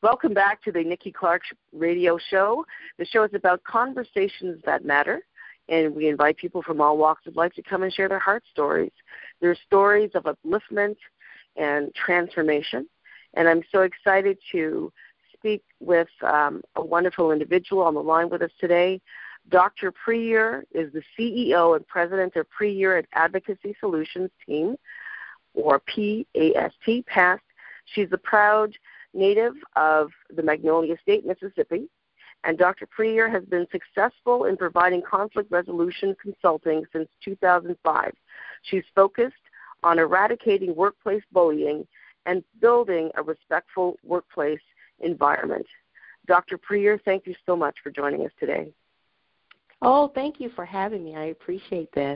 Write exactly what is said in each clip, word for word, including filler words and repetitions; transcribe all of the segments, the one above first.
Welcome back to the Nikki Clark Radio Show. The show is about conversations that matter, and we invite people from all walks of life to come and share their heart stories. They're stories of upliftment and transformation, and I'm so excited to speak with um, a wonderful individual on the line with us today. Doctor Priyer is the C E O and president of Priyer Advocacy Solutions Team, or P A S T, PAST. She's the proud native of the Magnolia State, Mississippi, and Doctor Priyer has been successful in providing conflict resolution consulting since two thousand five. She's focused on eradicating workplace bullying and building a respectful workplace environment. Doctor Priyer, thank you so much for joining us today. Oh, thank you for having me. I appreciate this.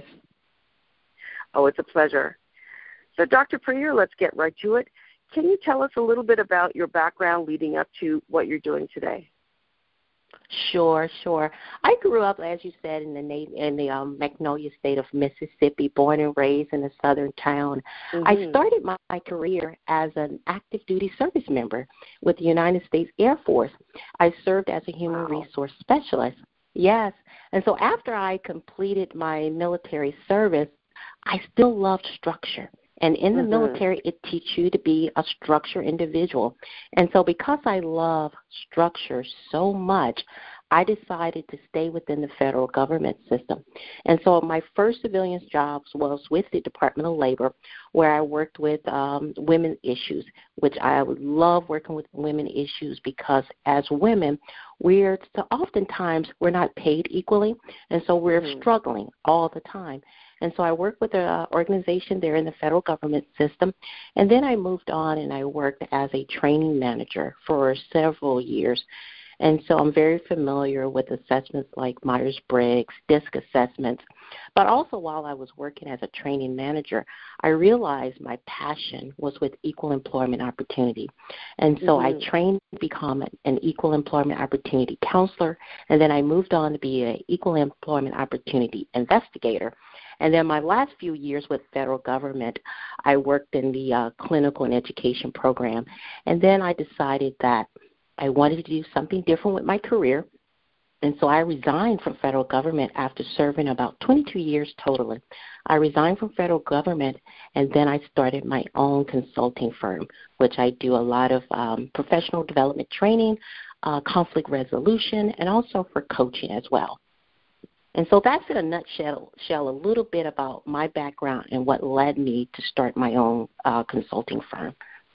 Oh, it's a pleasure. So, Doctor Priyer, let's get right to it. Can you tell us a little bit about your background leading up to what you're doing today? Sure, sure. I grew up, as you said, in the in the um, Magnolia State of Mississippi, born and raised in a southern town. Mm-hmm. I started my, my career as an active duty service member with the United States Air Force. I served as a human wow. resource specialist. Yes. And so after I completed my military service, I still loved structure. And in the mm-hmm. military, it teaches you to be a structured individual. And so because I love structure so much, I decided to stay within the federal government system. And so my first civilian jobs was with the Department of Labor, where I worked with um, women issues, which I would love working with women issues because as women, we're so oftentimes we're not paid equally, and so we're mm-hmm. struggling all the time. And so I worked with an organization there in the federal government system, and then I moved on and I worked as a training manager for several years. And so I'm very familiar with assessments like Myers-Briggs, DISC assessments. But also while I was working as a training manager, I realized my passion was with equal employment opportunity. And so mm-hmm. I trained to become an equal employment opportunity counselor, and then I moved on to be an equal employment opportunity investigator. And then my last few years with federal government, I worked in the uh, clinical and education program. And then I decided that I wanted to do something different with my career. And so I resigned from federal government after serving about twenty-two years totally. I resigned from federal government, and then I started my own consulting firm, which I do a lot of um, professional development training, uh, conflict resolution, and also for coaching as well. And so that's in a nutshell shell, a little bit about my background and what led me to start my own uh, consulting firm.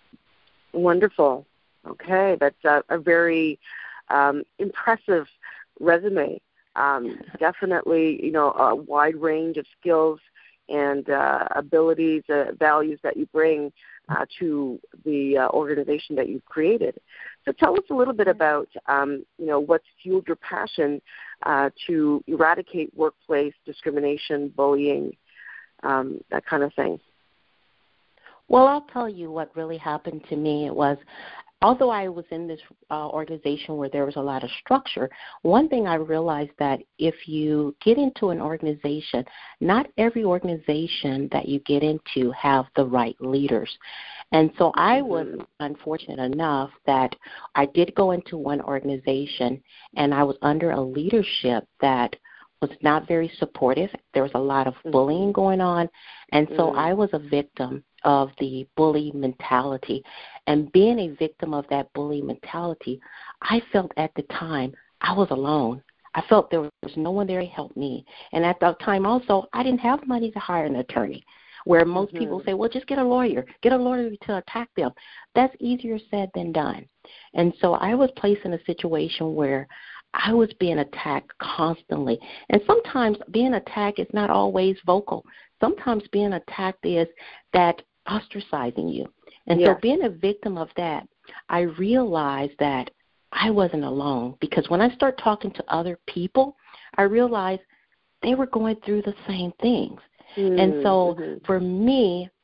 Wonderful. Okay, that's a, a very um, impressive resume. Um, definitely, you know, a wide range of skills and uh, abilities, uh, values that you bring uh, to the uh, organization that you've created. So tell us a little bit about, um, you know, what's fueled your passion uh, to eradicate workplace discrimination, bullying, um, that kind of thing. Well, I'll tell you what really happened to me. It was, although I was in this uh, organization where there was a lot of structure, one thing I realized that if you get into an organization, not every organization that you get into have the right leaders. And so I was unfortunate enough that I did go into one organization and I was under a leadership that was not very supportive. There was a lot of bullying going on. And so mm. I was a victim of the bully mentality. And being a victim of that bully mentality, I felt at the time I was alone. I felt there was no one there to help me. And at that time also, I didn't have money to hire an attorney, where most mm-hmm. people say, well, just get a lawyer, get a lawyer to attack them. That's easier said than done. And so I was placed in a situation where I was being attacked constantly. And sometimes being attacked is not always vocal. Sometimes being attacked is that ostracizing you. And yes. so being a victim of that, I realized that I wasn't alone, because when I start talking to other people, I realized they were going through the same things. Mm-hmm. And so for me,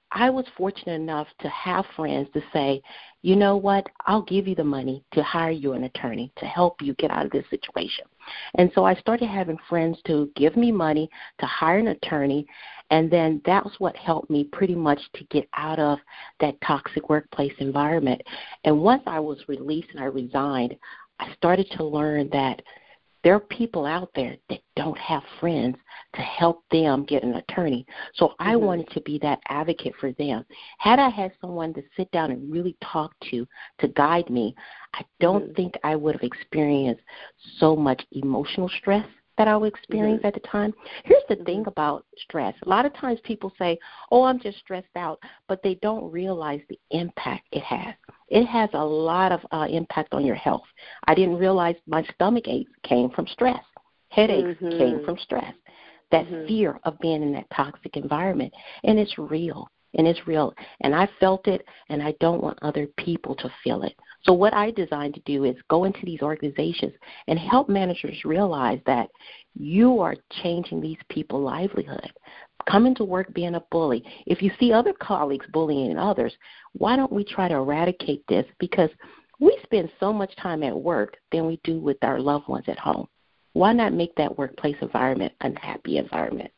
I was fortunate enough to have friends to say, you know what, I'll give you the money to hire you an attorney to help you get out of this situation. And so I started having friends to give me money to hire an attorney, and then that's what helped me pretty much to get out of that toxic workplace environment. And once I was released and I resigned, I started to learn that there are people out there that don't have friends to help them get an attorney. So I mm-hmm. wanted to be that advocate for them. Had I had someone to sit down and really talk to, to guide me, I don't mm-hmm. think I would have experienced so much emotional stress that I would experience mm-hmm. at the time. Here's the mm-hmm. thing about stress. A lot of times people say, oh, I'm just stressed out, but they don't realize the impact it has. It has a lot of uh, impact on your health. I didn't realize my stomach aches came from stress. Headaches mm-hmm. came from stress. That mm-hmm. fear of being in that toxic environment. And it's real. And it's real. And I felt it, and I don't want other people to feel it. So what I designed to do is go into these organizations and help managers realize that you are changing these people's livelihood. Coming to work being a bully. If you see other colleagues bullying others, why don't we try to eradicate this? Because we spend so much time at work than we do with our loved ones at home. Why not make that workplace environment a happy environment?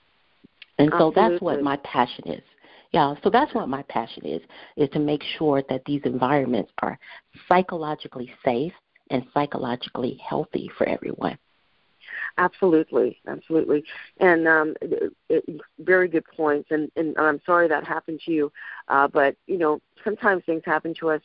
And so Absolutely. That's what my passion is. Yeah, so that's what my passion is, is to make sure that these environments are psychologically safe and psychologically healthy for everyone. Absolutely, absolutely. And um, it, it, very good points. And, and I'm sorry that happened to you, uh, but, you know, sometimes things happen to us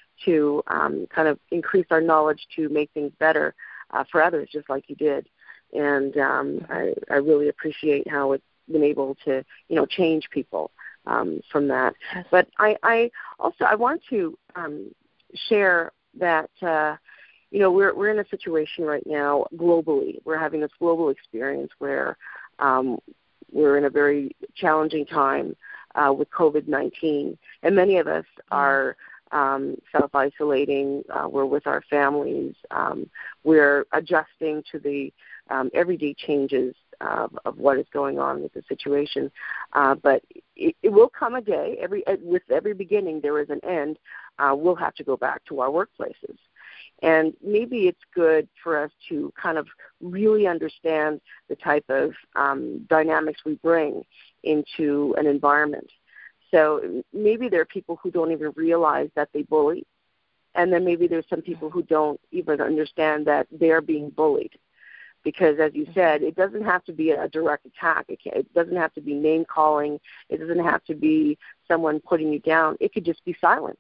to um, kind of increase our knowledge to make things better uh, for others, just like you did. And um, I, I really appreciate how it's been able to, you know, change people. Um, from that. Yes. But I, I also I want to um, share that, uh, you know, we're we're in a situation right now globally. We're having this global experience where um, we're in a very challenging time uh, with COVID nineteen. And many of us are um, self-isolating. Uh, we're with our families. Um, we're adjusting to the um, everyday changes Of, of what is going on with the situation. Uh, but it, it will come a day, every with every beginning there is an end, uh, we'll have to go back to our workplaces. And maybe it's good for us to kind of really understand the type of um, dynamics we bring into an environment. So maybe there are people who don't even realize that they bully, and then maybe there's some people who don't even understand that they're being bullied. Because, as you said, it doesn't have to be a direct attack. It, can't, it doesn't have to be name-calling. It doesn't have to be someone putting you down. It could just be silence,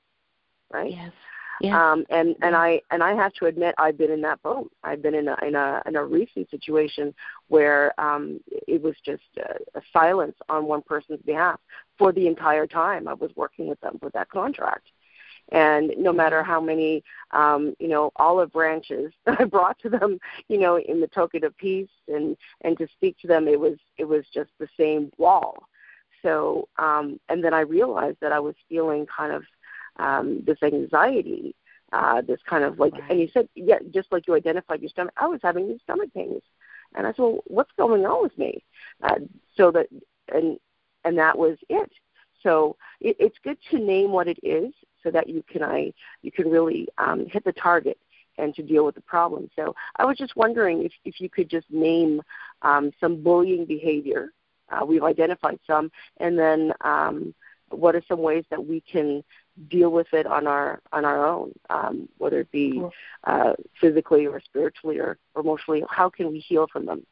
right? Yes. Yes. Um, and, and I and I have to admit, I've been in that boat. I've been in a in a, in a recent situation where um, it was just a, a silence on one person's behalf for the entire time I was working with them with that contract. And no matter how many, um, you know, olive branches I brought to them, you know, in the token of peace and, and to speak to them, it was it was just the same wall. So, um, and then I realized that I was feeling kind of um, this anxiety, uh, this kind of like, right. And you said, yeah, just like you identified your stomach, I was having these stomach pains. And I said, well, what's going on with me? Uh, so that, and and that was it. So it, it's good to name what it is, so that you can I you can really um, hit the target and to deal with the problem. So I was just wondering if, if you could just name um, some bullying behavior. Uh, we've identified some, and then um, what are some ways that we can deal with it on our on our own, um, whether it be uh, physically or spiritually or, or emotionally. How can we heal from them?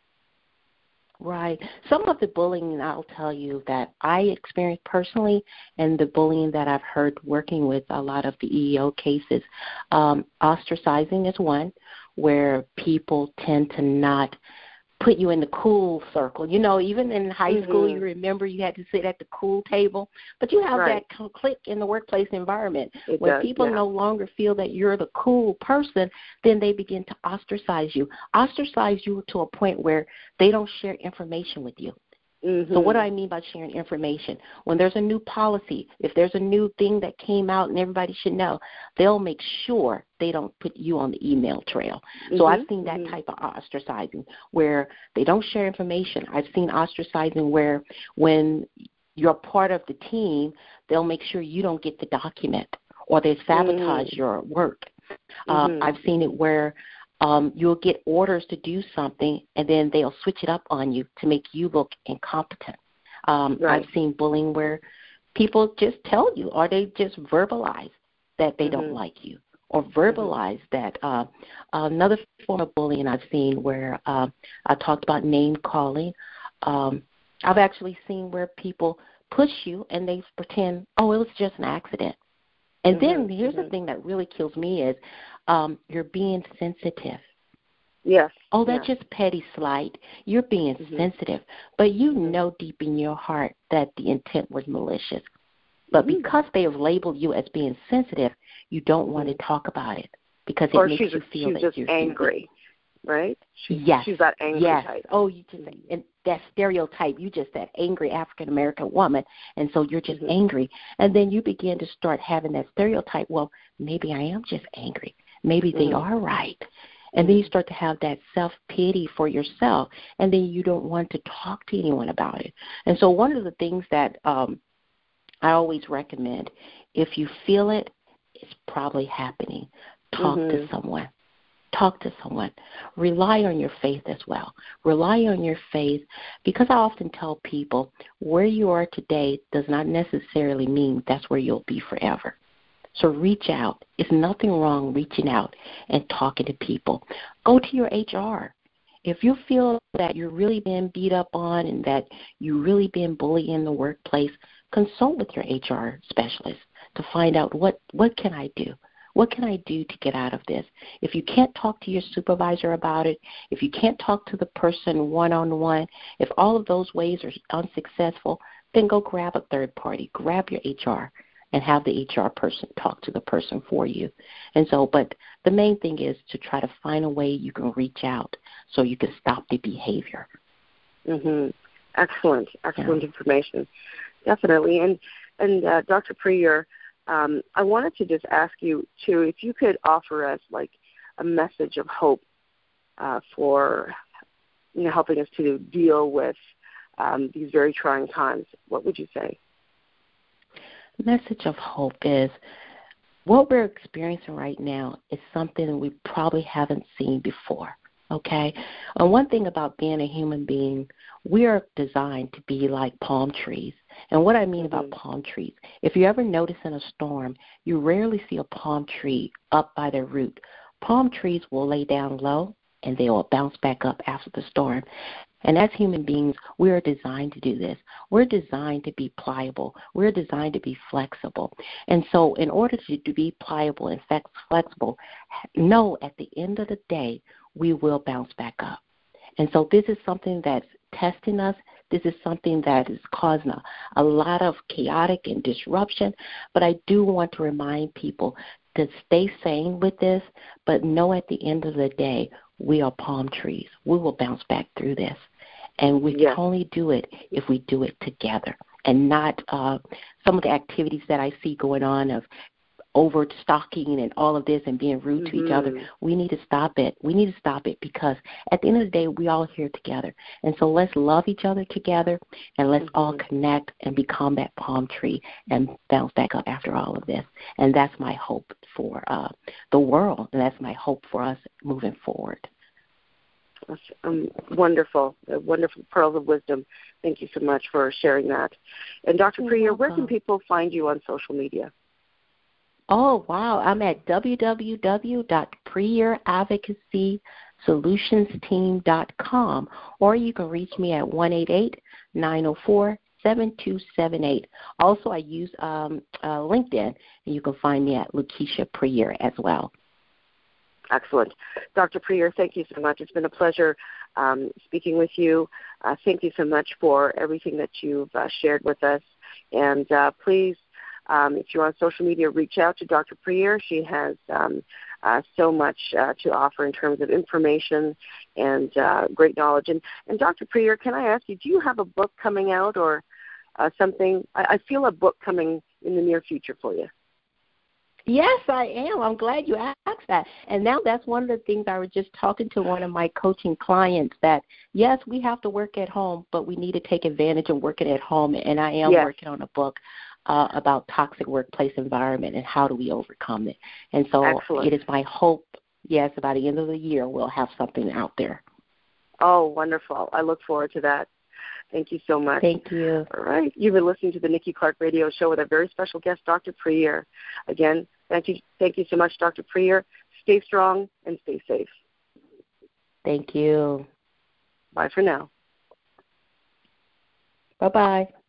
Right. Some of the bullying, I'll tell you, that I experienced personally, and the bullying that I've heard working with a lot of the E E O cases, um, ostracizing is one, where people tend to not put you in the cool circle. You know, even in high mm-hmm. school, you remember you had to sit at the cool table, but you have right. that clique in the workplace environment. It when does, people yeah. no longer feel that you're the cool person, then they begin to ostracize you. Ostracize you to a point where they don't share information with you. Mm-hmm. So what do I mean by sharing information? When there's a new policy, if there's a new thing that came out and everybody should know, they'll make sure they don't put you on the email trail. Mm-hmm. So I've seen that mm-hmm. type of ostracizing where they don't share information. I've seen ostracizing where when you're part of the team, they'll make sure you don't get the document or they sabotage mm-hmm. your work. Mm-hmm. Um, I've seen it where um, you'll get orders to do something, and then they'll switch it up on you to make you look incompetent. Um, right. I've seen bullying where people just tell you, or they just verbalize that they mm-hmm. don't like you, or verbalize mm-hmm. that. Uh, another form of bullying I've seen where uh, I talked about name calling. Um, I've actually seen where people push you and they pretend, oh, it was just an accident. And mm-hmm. then here's mm-hmm. the thing that really kills me is um, you're being sensitive. Yes. Oh, that's yes. just petty slight. You're being mm-hmm. sensitive. But you mm-hmm. know deep in your heart that the intent was malicious. But mm-hmm. because they have labeled you as being sensitive, you don't want mm-hmm. to talk about it because it or makes she's, you feel she's that just you're angry, right? She's, yes. She's that angry yes. type. Oh, you just and that stereotype. You just that angry African American woman, and so you're just mm-hmm. angry. And then you begin to start having that stereotype. Well, maybe I am just angry. Maybe they mm-hmm. are right. And then you start to have that self-pity for yourself, and then you don't want to talk to anyone about it. And so one of the things that um, I always recommend, if you feel it, it's probably happening. Talk mm-hmm. to someone. Talk to someone. Rely on your faith as well. Rely on your faith because I often tell people where you are today does not necessarily mean that's where you'll be forever. So reach out. There's nothing wrong reaching out and talking to people. Go to your H R. If you feel that you're really being beat up on and that you're really being bullied in the workplace, consult with your H R specialist to find out what, what can I do? What can I do to get out of this? If you can't talk to your supervisor about it, if you can't talk to the person one-on-one, if all of those ways are unsuccessful, then go grab a third party. Grab your H R. And have the H R person talk to the person for you. And so, but the main thing is to try to find a way you can reach out so you can stop the behavior. Mm-hmm. Excellent, excellent yeah. information. Definitely. And, and uh, Doctor Prieur, um, I wanted to just ask you, too, if you could offer us, like, a message of hope uh, for, you know, helping us to deal with um, these very trying times, what would you say? The message of hope is what we're experiencing right now is something we probably haven't seen before, okay? And one thing about being a human being, we are designed to be like palm trees. And what I mean mm-hmm. about palm trees, if you ever notice in a storm, you rarely see a palm tree up by their root. Palm trees will lay down low, and they will bounce back up after the storm. And as human beings, we are designed to do this. We're designed to be pliable. We're designed to be flexible. And so in order to, to be pliable and flexible, know at the end of the day, we will bounce back up. And so this is something that's testing us. This is something that is causing a, a lot of chaotic and disruption. But I do want to remind people to stay sane with this, but know at the end of the day, we are palm trees. We will bounce back through this. And we yes. can only do it if we do it together and not uh, some of the activities that I see going on of overstocking and all of this and being rude mm-hmm. to each other. We need to stop it. We need to stop it because at the end of the day, we all here together. And so let's love each other together and let's mm-hmm. all connect and become that palm tree and bounce back up after all of this. And that's my hope for uh, the world, and that's my hope for us moving forward. That's um, wonderful, a wonderful pearls of wisdom. Thank you so much for sharing that. And Doctor Prieur, where can people find you on social media? Oh, wow. I'm at w w w dot prieur advocacy solutions team dot com, or you can reach me at one eight eight, nine zero four, seven two seven eight. Also, I use um, uh, LinkedIn, and you can find me at Lakeisha Prieur as well. Excellent. Doctor Prieur, thank you so much. It's been a pleasure um, speaking with you. Uh, thank you so much for everything that you've uh, shared with us. And uh, please, um, if you're on social media, reach out to Doctor Prieur. She has um, uh, so much uh, to offer in terms of information and uh, great knowledge. And, and Doctor Prieur, can I ask you, do you have a book coming out or uh, something? I, I feel a book coming in the near future for you. Yes, I am. I'm glad you asked that. And now that's one of the things I was just talking to one of my coaching clients that, yes, we have to work at home, but we need to take advantage of working at home. And I am yes. working on a book uh, about toxic workplace environment and how do we overcome it. And so Excellent. it is my hope, yes, by the end of the year we'll have something out there. Oh, wonderful. I look forward to that. Thank you so much. Thank you. All right. You've been listening to the Nikki Clark Radio Show with a very special guest, Doctor Prieur. Again, thank you, thank you so much, Doctor Prieur. Stay strong and stay safe. Thank you. Bye for now. Bye-bye.